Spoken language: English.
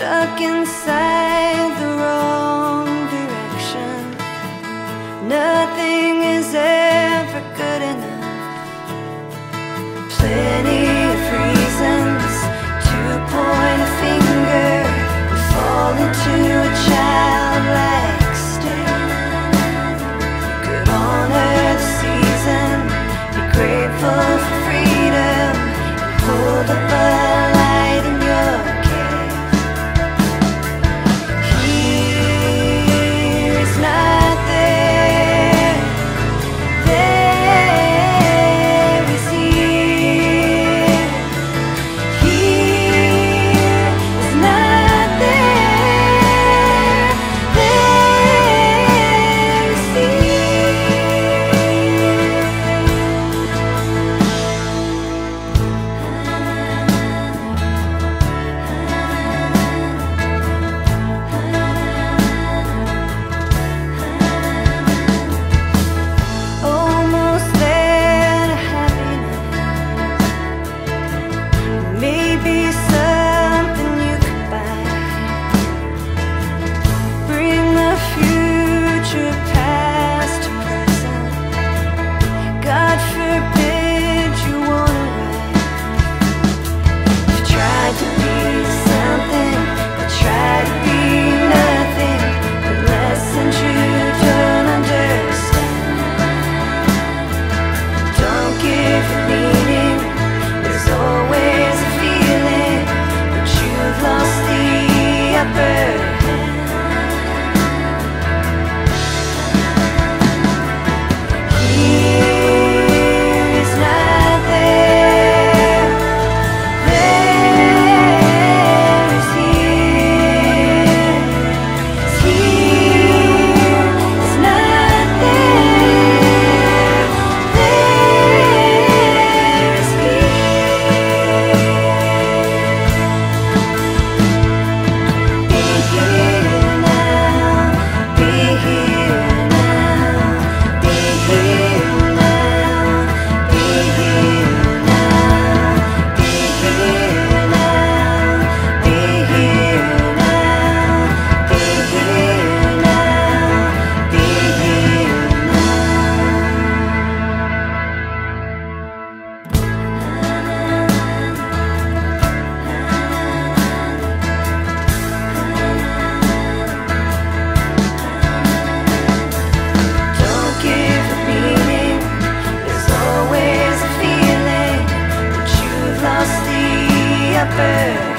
stuck inside the wrong direction. Nothing is ever good enough. Plenty of reasons to point a finger and fall into a childlike state. You could honor the season, be grateful for freedom, and hold up a light in your cave. Here is not there, there is here. Here is not there, there is almost there to happiness. Maybe something you could buy. Bring the future past to present. God forbid you wanna write. You've tried to be something, but try to be nothing. The lessons you don't understand. Don't give it meaning. There's always a feeling that you've lost the upper hand. Here is not there, there is here. Here is not there, there is here. Be here now, be here now, be here now, be here now, be here now, be here now, be here now, be here Don't give it meaning. There's always a feeling that you've lost the upper